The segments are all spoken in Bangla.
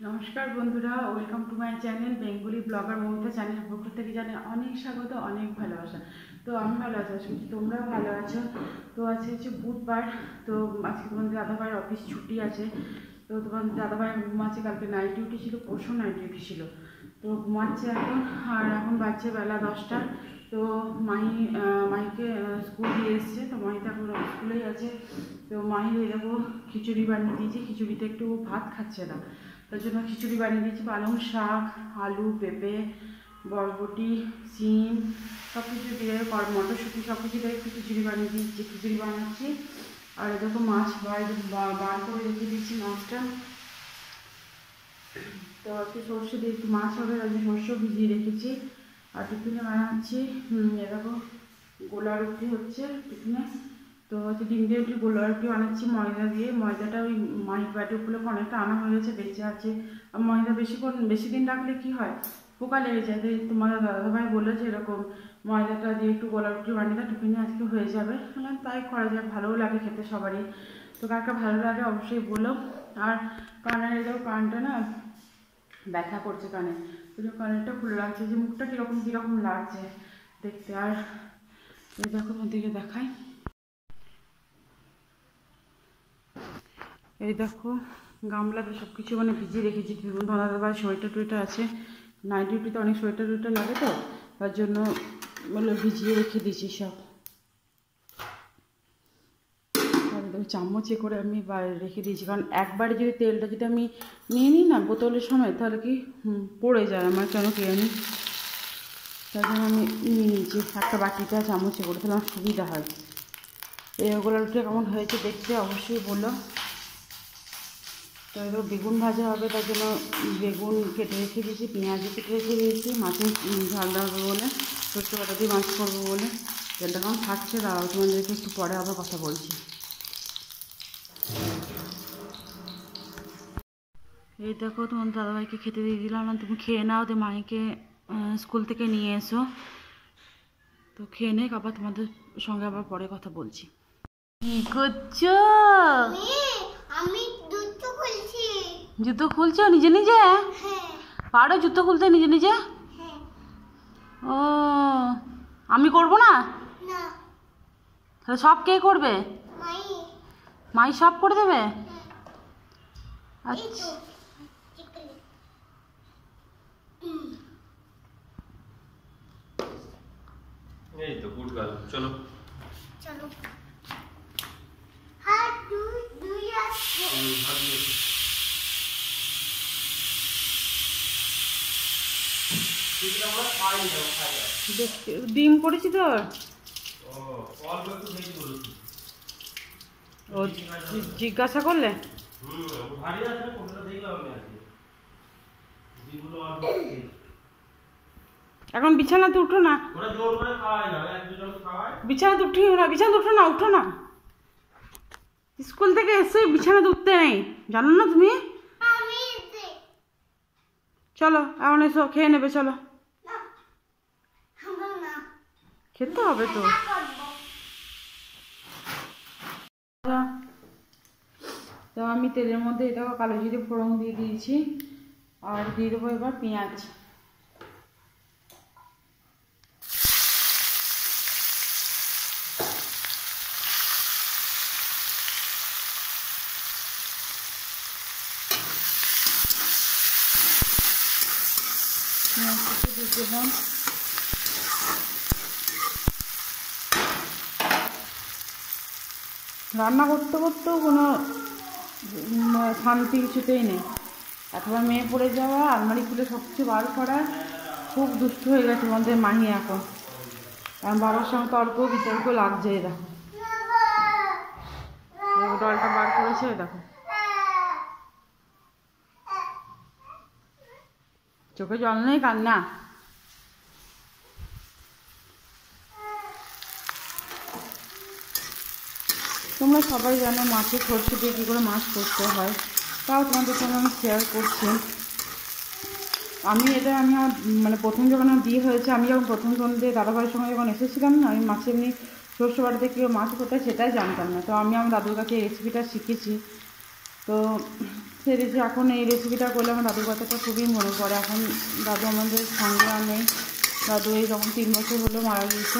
নমস্কার বন্ধুরা, welcome to my channel Bengali blogger Momita. চ্যানেলের পক্ষ থেকে জানাই অনেক স্বাগত, অনেক ভালোবাসা। তো আমি ভালো আছি, আশা করছি তোমরাও ভালো আছো। তো আজকে হচ্ছে বুধবার। তো আজকে তোমাদের দাদাভাইয়ের অফিস ছুটি আছে। তো তোমাদের দাদাভাই ঘুমাচ্ছে, কালকে নাইট ডিউটি ছিল, পরশু নাইট ডিউটি ছিল। তো ঘুমাচ্ছে এখন। আর এখন বাজছে বেলা 10টা। তো মাহিকে স্কুল দিয়ে এসছে, তো মাহি তো এখন স্কুলেই আছে। তো মাহি এরকম খিচুড়ি বানিয়ে দিয়েছি, খিচুড়িতে একটু ভাত খাচ্ছে না, তার জন্য খিচুড়ি বানিয়ে দিয়েছি। পালং শাক, আলু, পেঁপে, বরবটি, সিম সব কিছু দিয়ে, মটরশুঁটি সব কিছু দিয়ে একটু খিচুড়ি বানিয়ে দিয়েছি, খিচুড়ি বানাচ্ছি। আর দেখো মাছ বার করে রেখে দিচ্ছি মাছটা। তো একটু সর্ষে দিয়ে একটু মাছ হবে, আমি সর্ষেও ভিজিয়ে রেখেছি। আর টিফিনে বানাচ্ছি এরকম গোলা রুটি হচ্ছে টিফিনে। তো হচ্ছে ডিম দিয়ে একটু গোলা রুটি বানাচ্ছি ময়দা দিয়ে। ময়দাটা ওই মাইক বাটি উপলক্ষে অনেকটা আনা হয়ে গেছে, বেঁচে আছে। আর ময়দা বেশি দিন রাখলে কি হয়, পোকা লেগে যায়। তো তোমাদের দাদাভাই বলেছে এরকম ময়দাটা দিয়ে একটু গোলা রুটি বানিয়ে দাও, টিফিনে আজকে হয়ে যাবে। তাই করা যায়, ভালোও লাগে খেতে সবারই। তো কাকে ভালো লাগে অবশ্যই বলো। আর কানের এটাও কানটা না ব্যথা করছে, কানে ওই কানেরটা খুলে রাখছে, যে মুখটা কীরকম কীরকম লাগছে দেখতে। আর এই দেখো দিকে দেখাই, এই দেখো গামলাতে সব কিছু ভিজিয়ে রেখেছি। দাদাভাই সোয়েটার টুয়েটার আছে, নাইট ডিউটিতে অনেক সোয়েটার টুয়েটার লাগে, তো তার জন্য ভিজিয়ে রেখে দিয়েছি সব। চামচে করে আমি রেখে দিয়েছি, কারণ একবারে যদি তেলটা যদি আমি নিয়ে নিই না বোতলের সময়, তাহলে কি পড়ে যায় আমার, কেন কি জানি। তার জন্য আমি নিয়ে নিয়েছি একটা বাটিটা চামচে করে, তাহলে আমার সুবিধা হয়। এগুলো রুটি কেমন হয়েছে দেখতে অবশ্যই বলো। তো এবার বেগুন ভাজা হবে, তার জন্য বেগুন কেটে রেখে দিয়েছি, পেঁয়াজও কেটে রেখে দিয়েছি, মাছের ঝাল দেবো বলে, সরষে বাটা দিয়ে মাছ করবো বলে। তেলটা কেমন থাকছে, দাঁড়াও তোমাদেরকে একটু পরে আবার কথা বলছি। এই দেখো তোমার দাদাভাইকে খেতে দিয়ে দিলাম, তুমি খেয়ে নাও, তো মাইকে স্কুল থেকে নিয়ে এসো। তো খেয়ে নে, আবার তোমাদের সঙ্গে আবার পরে কথা বলছি। কি করছো? আমি জুতো খুলছি। জুতো খুলছো নিজে নিজে? পারো জুতো খুলতে নিজে নিজে? ও, আমি করবো না? তাহলে সব কে করবে? মাই সব করে দেবে? আচ্ছা, এই তো গুড গার্ল, চলো চলো। হ্যাঁ, দুই আছে। ডিম করেছি তো। ও জিজ্ঞাসা করলে? এখন বিছানাতে উঠো না, বিছানাতে উঠি না, বিছানাতে উঠো না, উঠো না। স্কুল থেকে এসে বিছানাতে উঠতে নেই, জানো না তুমি? চলো এখন এসো, খেয়ে নেবে, চলো। খেতে হবে তো। তো আমি তেলের মধ্যে এটা কালো জিরে ফোড়ন দিয়ে দিয়েছি, আর দিয়ে দেবো এবার পেঁয়াজ। দিয়ে দিলাম। রান্না করতে করতেও কোনো শান্তি কিছুতেই নেই। একবার মেয়ে পড়ে যাওয়া, আলমারি খুলে সব কিছু বার করা, খুব দুষ্ট হয়ে গেছে আমাদের মাহি এখন। কারণ বাবার সঙ্গে তর্ক বিতর্ক লাগছে। দেখো ডলটা বার করেছে, দেখো চোখে জল নেই, কান্না। তোমরা সবাই জানো মাছে সরষে দিয়ে কী করে মাছ করতে হয়, তাও তোমাদের সঙ্গে আমি শেয়ার করছি। আমি আমার প্রথম যখন আমার বিয়ে হয়েছে, আমি যখন প্রথম তোমাদের দাদাভাইয়ের সঙ্গে যখন এসেছিলাম না, আমি মাছে এমনি সরষে বাটাতে কীভাবে মাছ করতে হয় সেটাই জানতাম না। তো আমি আমার দাদুর কাছে এই রেসিপিটা শিখেছি। তো সেরেছি। এখন এই রেসিপিটা করলে আমার দাদুর কথাটা খুবই মনে পড়ে। এখন দাদু আমাদের সঙ্গে আর নেই। দাদু এই যখন 3 বছর হলো মারা গিয়েছে।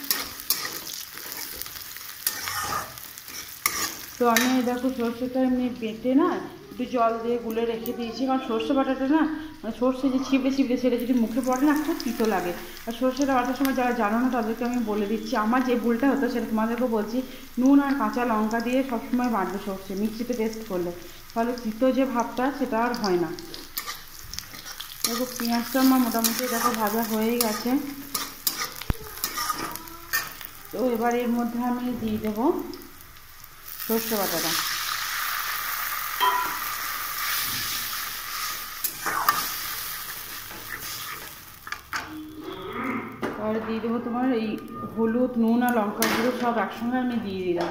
তো আমি দেখো সর্ষেটা এমনি বেটে না একটু জল দিয়ে গুলে রেখে দিয়েছি, কারণ সর্ষে বাটাটা না মানে সর্ষে যে ছিপড়ে ছিপড়ে সেটা যদি মুখে পড়ে না খুব তিতো লাগে। আর সর্ষেটা বাটার সময় যারা জানো না তাদেরকে আমি বলে দিচ্ছি, আমার যে ভুলটা হতো সেটা তোমাদেরকেও বলছি। নুন আর কাঁচা লঙ্কা দিয়ে সবসময় বাটবে সর্ষে মিক্সিতে পেস্ট করলে, তাহলে তিতো যে ভাবটা সেটা আর হয় না। দেখো পেঁয়াজটা আমার মোটামুটি দেখো ভাজা হয়েই গেছে। তো এবার এর মধ্যে আমি দিয়ে দেবো সর্ষে বাটাটা। আর দিয়ে দেবো তোমার এই হলুদ, নুন আর লঙ্কা গুঁড়ো সব একসঙ্গে আমি দিয়ে দিলাম।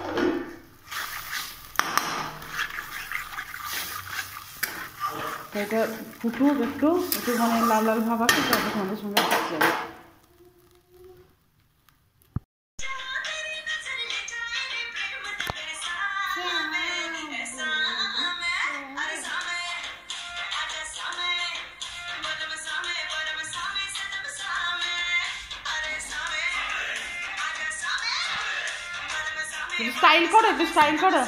এটা ফুটুক একটু মানে লাল লাল ভাব আসে, তারপর তোমাদের সঙ্গে আসছে। স্টাইল করো, একটু স্টাইল করো।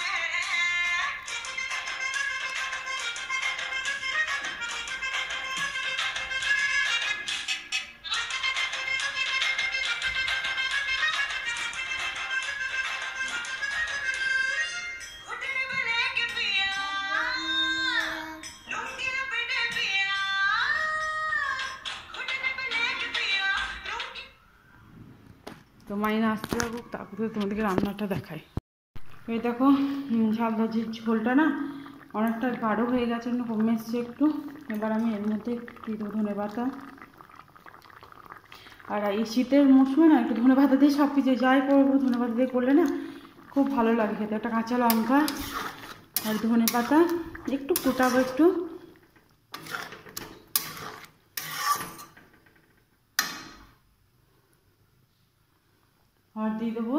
তো মাইনা আসতে থাকুক, তারপরে তোমাদেরকে রান্নাটা দেখাই। এই দেখো ঝাল ভাজির ঝোলটা না অনেকটা গাঢ় হয়ে গেছে, কমে এসছে একটু। এবার আমি এর মধ্যে দিয়ে দেবো ধনেপাতা। আর এই শীতের মরশুমে না একটু ধনেপাতা দিয়ে সব কিছু যাই করবো ধনেপাতা দিয়ে করলে না খুব ভালো লাগে খেতে। একটা কাঁচা লঙ্কা আর ধনেপাতা একটু ফুটাবো একটু। আর দিয়ে দেবো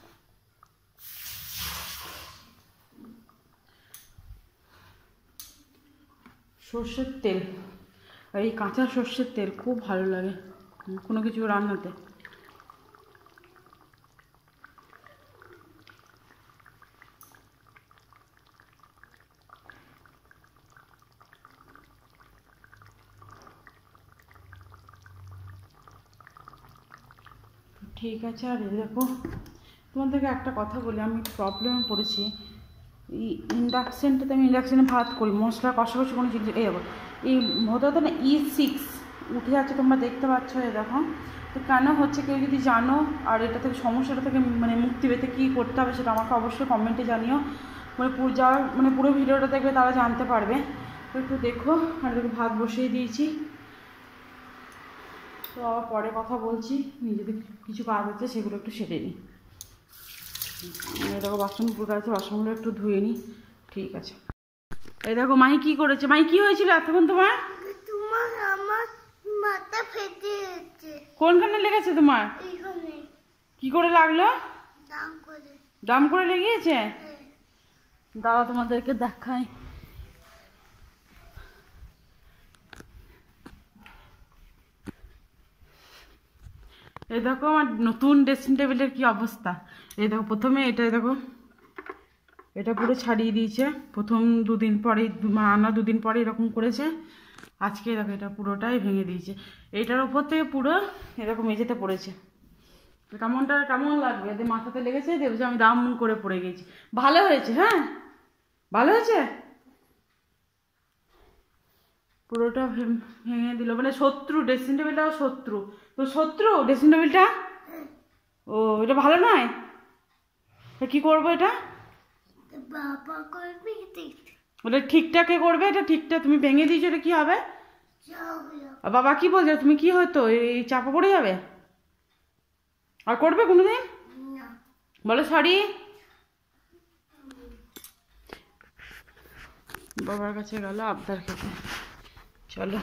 সর্ষের তেল। আর এই কাঁচা সর্ষের তেল খুব ভালো লাগে কোনো কিছু রান্নাতে। ঠিক আছে। আর এই দেখো তোমাদেরকে একটা কথা বলি, আমি প্রবলেমে পড়েছি। এই ইন্ডাকশানটাতে আমি ইন্ডাকশানে ভাত করি, মশলা কষাকষি কোনো জিনিস এই যাবো এই হতে হতে না E6 উঠে যাচ্ছে, তোমরা দেখতে পাচ্ছ। এই দেখো তো কেন হচ্ছে কেউ যদি জানো আর এটা থেকে সমস্যাটা থেকে মানে মুক্তি পেতে কী করতে হবে সেটা আমাকে অবশ্যই কমেন্টে জানিও। মানে যারা মানে পুরো ভিডিওটা দেখবে তারা জানতে পারবে। তো একটু দেখো। আর দেখো ভাত বসিয়ে দিয়েছি, তো আবার পরে কথা বলছি। নিজেদের কিছু কাজ আছে সেগুলো একটু সেরে নিই। এই দেখো বাসন পুরো আছে, বাসনগুলো একটু ধুয়ে নিই। ঠিক আছে। এই দেখো মাহি কি করেছে। মাহি কি হয়েছিল এতক্ষণ তোমার? তোমার আমার মাথা ফেটে গেছে। কোনখানে লেগেছে তোমার? এইখানে। কি করে লাগলো? দাম করে। দাম করে লেগেছে? দাঁড়া তোমাদেরকে দেখাই। এই দেখো আমার নতুন ড্রেসিং টেবিলের কি অবস্থা। এই দেখো প্রথমে এটা দেখো এটা পুরো ছাড়িয়ে দিয়েছে প্রথম 2 দিন পরে, আনা 2 দিন পরে এরকম করেছে। আজকে দেখো এটা পুরোটাই ভেঙে দিয়েছে। এইটার উপর থেকে পুরো এরকম মেঝেতে পড়েছে। কেমন লাগবে এদের মাথাতে লেগেছে, দেখছি আমি দাম করে পড়ে গেছি। ভালো হয়েছে, হ্যাঁ ভালো হয়েছে। পুরোটা ভেঙে দিল, মানে শত্রু ড্রেসিং টেবিলটাও শত্রু। তো শত্রু ড্রেসিং টেবিলটা, ও এটা ভালো নয়। কি করবো এটা? বাবা করবে ওটা ঠিকঠাক কে করবে? এটা ঠিকঠাক তুমি ভেঙে দিয়েছো, এটা কি হবে? আর বাবা কি বলছে, তুমি কি হতো এই চাপা পড়ে যাবে? আর করবে কোনোদিন? বলো সরি। বাবার কাছে গেল আবদার খেতে। চলো।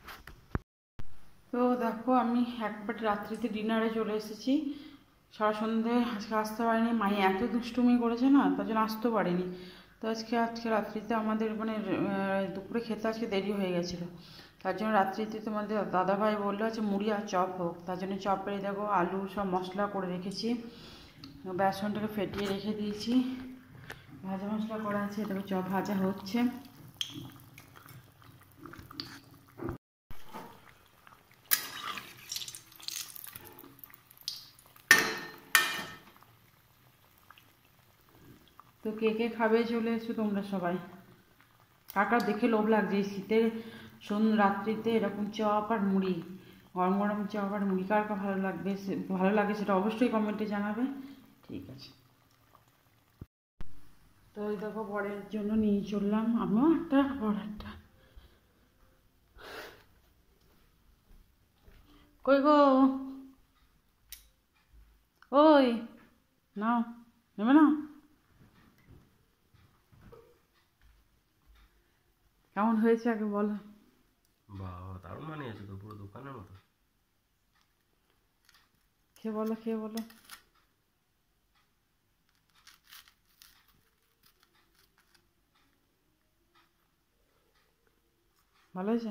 তো দেখো আমি একবারে রাত্রিতে ডিনারে চলে এসেছি। সারা সন্ধ্যে আজকে আসতে পারিনি, মাই এত দুষ্টুমি করেছে না, তার জন্য আসতেও পারিনি। তো আজকে রাত্রিতে আমাদের মানে দুপুরে খেতে আজকে দেরি হয়ে গেছিলো, তার জন্য রাত্রিতে তোমাদের দাদাভাই বললো আছে মুড়ি আর চপ হোক, তার জন্য চপে দেখো আলু সব মশলা করে রেখেছি, বেসনটাকে ফেটিয়ে রেখে দিয়েছি, ভাজা মশলা করা আছে, দেখো চপ ভাজা হচ্ছে। তো কে কে খাবে চলে এসো তোমরা সবাই, কাকার দেখে লোভ লাগছে এই শীতের রাত্রিতে এরকম চপ আর মুড়ি, গরম গরম চপ আর মুড়ি কার কার ভালো লাগে সেটা অবশ্যই কমেন্টে জানাবে। ঠিক আছে, তো ওই দেখো বরের জন্য নিয়ে চললাম, আমিও একটা বড় একটা। কই গো, ওই নাও, নেবে না? কেমন হয়েছে আগে বলো। বাবা দারুণ বানিয়েছে তো, পুরো দোকানের মতো। খেয়ে বলো, খেয়ে বলো। ভালো হয়েছে?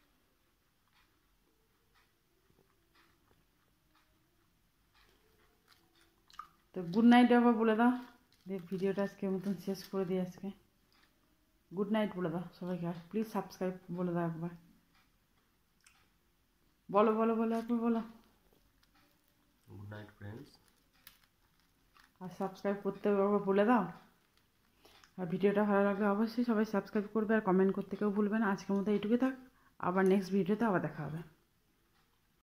তো গুড নাইট আবার বলে দাও, ভিডিওটা আজকের মতন শেষ করে দিই আজকে। গুড নাইট বলে দাও সবাইকে, আর প্লিজ সাবস্ক্রাইব বলে দাও একবার, বলো বলো বলো একবার বলো। Good night friends. আর সাবস্ক্রাইব করতে একবার বলে দাও, আর ভিডিওটা ভালো লাগলে অবশ্যই সবাই সাবস্ক্রাইব করবে আর কমেন্ট করতে কেউ ভুলবে না। আজকের মতো এইটুকুই থাক, আবার নেক্সট ভিডিওতে আবার দেখা হবে।